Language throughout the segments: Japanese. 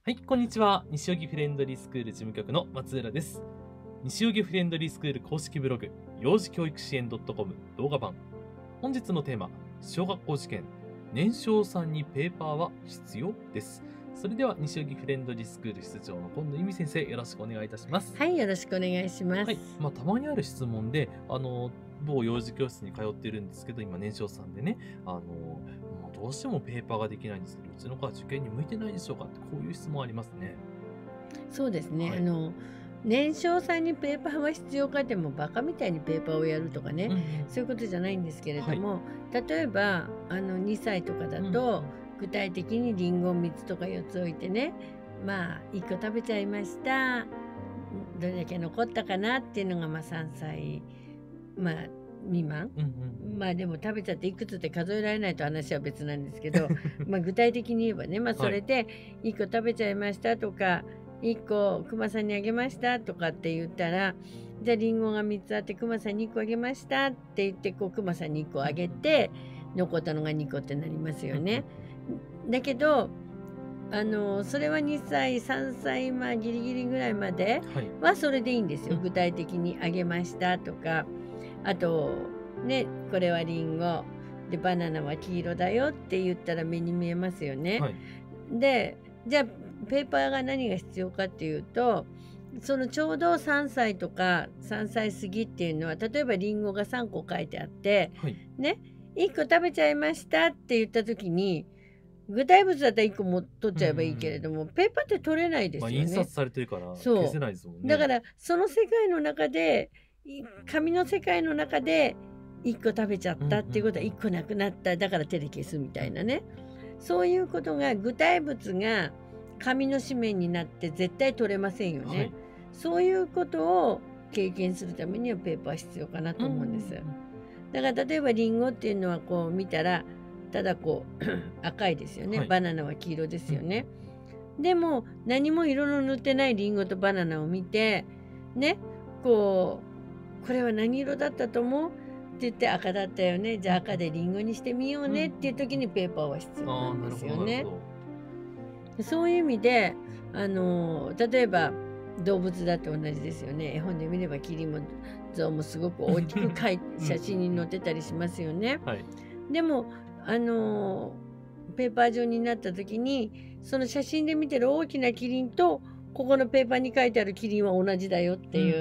はい、こんにちは。西荻フレンドリースクール事務局の松浦です。西荻フレンドリースクール公式ブログ、幼児教育支援 .com 動画版。本日のテーマ、小学校受験、年少さんにペーパーは必要です。それでは、西荻フレンドリースクール室長の今野由美先生、よろしくお願いいたします。 はい、よろしくお願いします。 はい、たまにある質問で、某幼児教室に通ってるんですけど、今年少さんでね、もうどうしてもペーパーができないんですけど、うちの子は受験に向いてないでしょうかって、こういう質問ありますね。 そうですね、 はい。 年少さんにペーパーは必要かってもバカみたいにペーパーをやるとかね、 うんうん。 そういうことじゃないんですけれはい。 ども、例えば2歳とかだうんうん。 と、具体的にリンゴ3つとか4つ置いてね、まあ1個食べちゃいました、どれだけ残ったかなっていうのが3歳、まあ、未満。 うんうんうん。 まあでも食べちゃっていくつって数えられないと話は別なんですけど具体的に言えばね、そはい。 れで1個食べちゃいましたとか、1個クマさんにあげましたとかって言ったら、じゃあリンゴが3つあってクマさんに1個あげましたって言って、こうクマさんに1個あげて残ったのが2個ってなりますよね。だけどそれは2歳3歳ギリギリぐらいまではい。 はそれでいいんですよ。 うん。 具体的にあげましたとか、あとね、これはリンゴでバナナは黄色だよって言ったら目に見えますよね。 はい。 で、じゃあペーパーが何が必要かっていうと、そのちょうど3歳とか3歳過ぎっていうのは、例えばリンゴが3個書いてあってはい。 ね、1個食べちゃいましたって言った時に、具体物だったら1個も取っうんうんちゃえばいいけれども、ペーパーって取れないですよね。 印刷されてるから消せそないですもんう。だかね。 ら、その世界の中で、紙の世界の中で1個食べちゃっうんうんたっていうことはうん。 1個なくなった。だから手で消すみたうんうん。 いなね。そういうことが、具体物が紙の紙面になって絶対取れませんよね。 はい。 そういうことを経験するためにはペーパー必要かなとうんうん思うんです。 うん。 だから例えばリンゴっていうのはこう見たら、ただこう赤いですよね。 はい。 バナナは黄色ですうんうん。 よね。でも何も色の塗ってないリンゴとバナナを見て、ね、これは何色だったと思うって言って、赤だったよね。じゃあ赤でリンゴにしてみよううんうん。 ねっていう時にペーパーは必要なああ、 んでなるほすよね。 どなるほど。 そういう意味で、例えば動物だって同じですよね。絵本で見ればキリンもゾウもすごく大きくうん写真にうんうん。 載ってたりしますよね。 はい。 でも、ペーパー状になった時に、その写真で見てる大きなキリンと、ここのペーパーに書いてあるキリンは同じだよっていうんうんうん。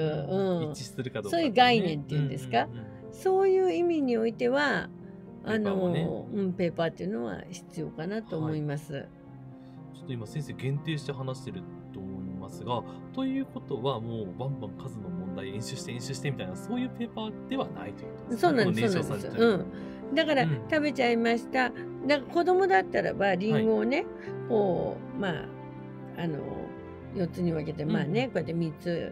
う、 一致するかどうそういうかっていうね。 概念ってうんうんいうんですか。 うん。 そういう意味においては、 ペーパーもね。 ペーパーっていうのは必要かなと思はい。 います。 ちょっと今先生限定して話してると思いますが、ということはもうバンバン数の問題演習して演習してみたいな、そういうペーパーではないということですね。このそうなんです、 年少さんそうなんです。 自体は。 だからうん。 食べちゃいました。子供だったらばリはい。 ンゴをね、こう、あの、4つに分けて、 うんうん。 こうやって3つ、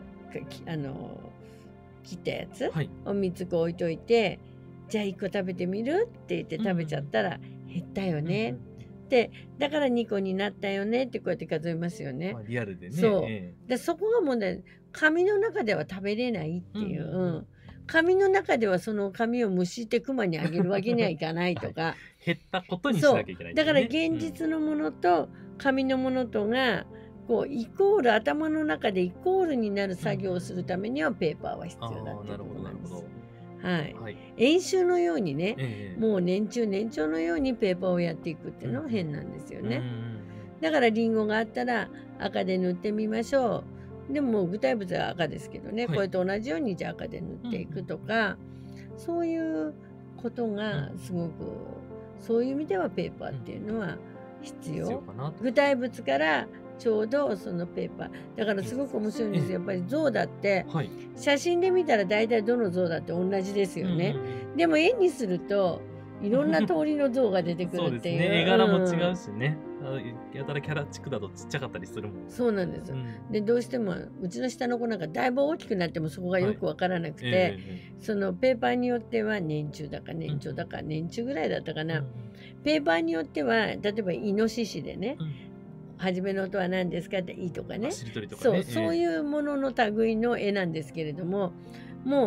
切ったやつはい。 を3つこう置いといて、じゃあ1個食べてみるって言って食べちゃっうんうんうん。 たら減ったようんうんねって、だから2個になったよねってこうやって数えますよね。 リアルでね。 そええ。 う。そこが問題。紙の中では食べれないっうんうんていう。 うん。 紙の中ではその紙を蒸してクマにあげるわけにはいかないはい。 とか。 減ったことにしなそきゃいけないっう。だからていうね。う現ん。 実のものと紙のものとが、こう、イコール、頭の中でイコールになるうんうん作業をするためにはペーパーは必ああ、 要だっていうこなるほとなんです。 どなるほど。 はい。 はい。 演習のようにね、 ええええ。 もう年中年長のようにペーパーをやっていくっていうのはうんうん。 変なんですようんうんうね。 ん。 だからリンゴがあったら赤で塗ってみましょう。でも具体物は赤ですけどね、 はい。 これと同じようにじゃあ赤で塗っうんうんていくとうん。 か、そういうことうんがうん。 すごく、そういう意味ではペーパーうん。 っていうのは必要。 必要かなと。 具体物からちょうどそのペーパー。だから印すごく面刷して。ええ。 白いんですよ。やっぱり象だってはい。 写真で見たら大体どの象だって同じですうんうんうよね。 ん。 でも絵にするといろんな通りの象が出てくるっていそうですね。絵柄も違うう。 しね。やたらキャラチックだとちっちゃかったりするもん。 そうなんです。 うん。 で、どうしてもうちの下の子なんかだいぶ大きくなってもそこがはい。 よくわからなくえええて、 えええ。 そのペーパーによっては年中だかうんうん。 年長だか年中ぐらいだったかな。 うんうん。 ペーパーによっては、例えばイノシシでね、 うん。 初めの音は何ですかっていいとかね。 しりとりとかそう、 ね。ええ。 そういうものの類の絵なんですけれども、も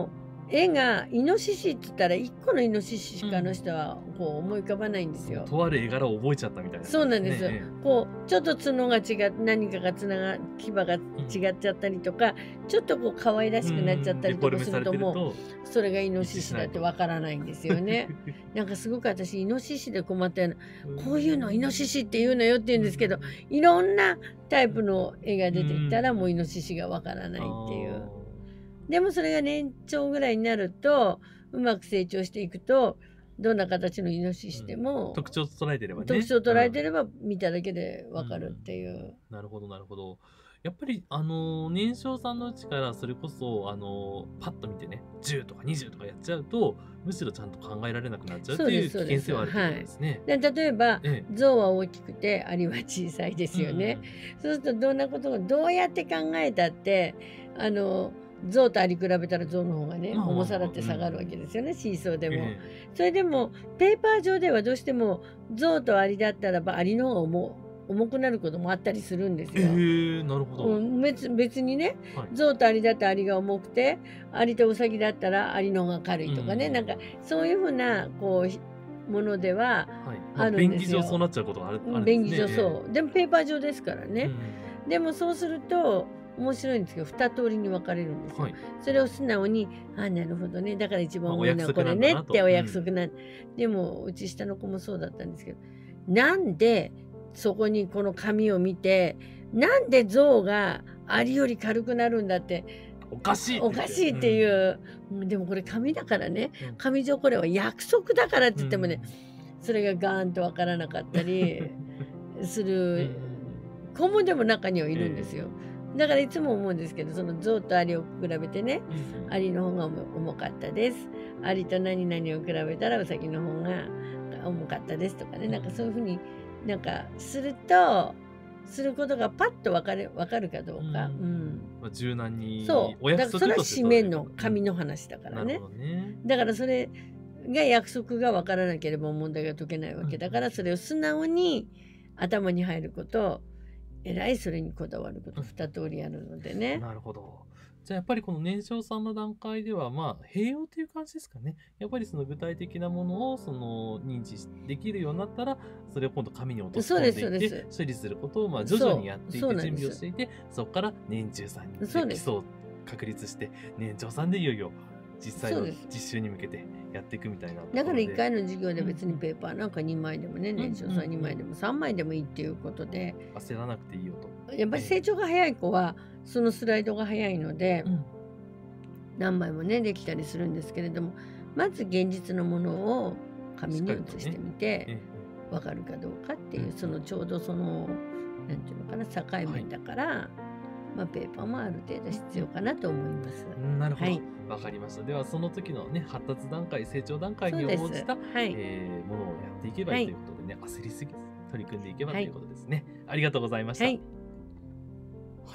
絵がイノシシって言ったら1個のイノシシしかあの人はこう思い浮かばないんですよ。 とある絵柄を覚えちゃったみたいな、 そうなんですよ。 ね。 こうちょっと角が違う、何かが牙が違っちゃったりとか、ちょっとこう可愛らしくなっちゃったりとかすると、もうそれがイノシシだってわからないんですよね。なんかすごく私イノシシで困ったような、こういうのイノシシって言うのよって言うんですけど、いろんなタイプの絵が出てきたらもうイノシシがわからないっていう。でもそれが年長ぐらいになると、うまく成長していくと、どんな形のイノシシでも、 特徴を捉えてればね。 特徴を捉えてれば見ただけでわかるっていう。 なるほど、なるほど。やっぱり、年少さんのうちからそれこそ、パッと見てね、10とか20とかやっちゃうと、むしろちゃんと考えられなくなっちゃうっていう危険性はあるということですね。 で例えば、象は大きくてアリは小さいですよね。そうするとどんなことをどうやって考えたって、象とアリ比べたら象の方がね、重さだって下がるわけですよね、シーソーでも。それでもペーパー上ではどうしても象とアリだったらばアリの方が重くなることもあったりするんですよ。 なるほど。 別にね、象とアリだったらアリが重くて、アリとウサギだったらアリの方が軽いとかね、なんかそういうふうなこうものではあるんですよ。 便宜上そうなっちゃうことがあるんですね。 便宜上そう。でもペーパー上ですからね。でもそうすると面白いんですけど、2通りに分かれるんですよ。それを素直に、なるほどね、だから一番重いのはこれねってお約束なん。でもうち下の子もそうだったんですけど、なんでそこにこの紙を見て、なんで象がアリより軽くなるんだって、 おかしいっていう、でもこれ紙だからね、紙上これは約束だからって言ってもね、それがガーンと分からなかったりする子もでも中にはいるんですよ。だからいつも思うんですけど、その象とアリを比べてね、アリの方が重かったです。アリと何々を比べたらウサギの方が重かったですとかね、なんかそういうふうになんかすることがパッと分かるかどうか。 柔軟にお約束として。だからそれは紙面の紙の話だからね。だからそれが約束が分からなければ問題が解けないわけだから、それを素直に頭に入ること、えらいそれにこだわること2通りあるのでね。 なるほど。じゃあやっぱりこの年少さんの段階では併用という感じですかね。やっぱりその具体的なものを認知できるようになったら、それを今度紙に落とし込んでいって処理することを徐々にやっていって準備をしていて、そこから年中さんに基礎を確立して、年長さんでいよいよ実際の実習に向けてやっていくみたいな。 だから1回の授業で別にペーパーなんか2枚でもね、年少さん2枚でも3枚でもいいっていうことで、 焦らなくていいよと。 やっぱり成長が早い子はそのスライドが早いので、何枚もねできたりするんですけれども、まず現実のものを紙に写してみて分かるかどうかっていう、そのちょうどそのなんていうのかな、境目だから、ペーパーもある程度必要かなと思います。 なるほど。わかりました。では、その時のね、発達段階、成長段階に応じたものをやっていけばいいということでね、焦りすぎず取り組んでいけばということですね。ありがとうございました。はい、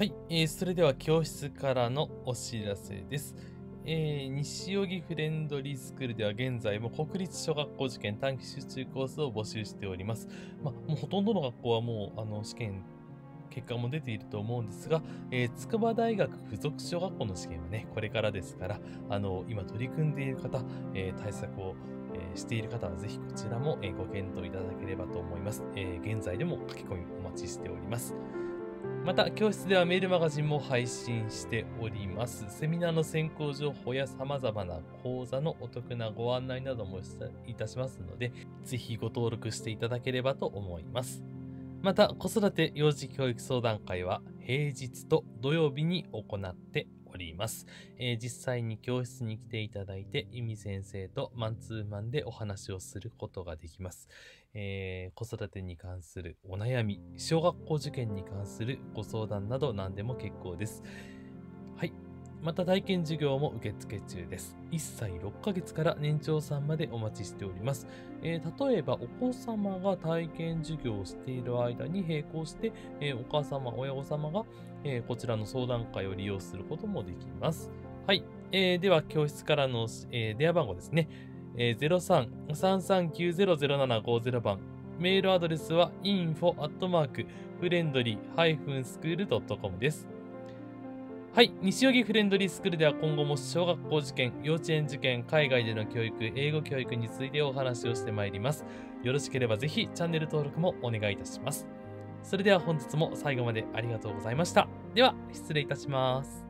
それでは教室からのお知らせです。西荻フレンドリースクールでは現在も国立小学校受験短期集中コースを募集しております。もうほとんどの学校はもう試験結果も出ていると思うんですが、筑波大学附属小学校の試験はね、これからですから、今取り組んでいる方、対策を、している方はぜひこちらも、ご検討いただければと思います。現在でも書き込みお待ちしております。また、教室ではメールマガジンも配信しております。セミナーの先行情報や様々な講座のお得なご案内などもいたしますので、ぜひご登録していただければと思います。また、子育て幼児教育相談会は平日と土曜日に行っております。実際に教室に来ていただいて、由美先生とマンツーマンでお話をすることができます。子育てに関するお悩み、小学校受験に関するご相談など何でも結構です。はい。また体験授業も受付中です。1歳6ヶ月から年長さんまでお待ちしております。例えばお子様が体験授業をしている間に並行して、お母様、親御様が、こちらの相談会を利用することもできます。はい。では教室からの、電話番号ですね。03-3390-0750 番。メールアドレスは info@friendly-school.com です。 はい、西荻フレンドリースクールでは今後も小学校受験、幼稚園受験、海外での教育、英語教育についてお話をしてまいります。よろしければぜひチャンネル登録もお願いいたします。それでは本日も最後までありがとうございました。では、失礼いたします。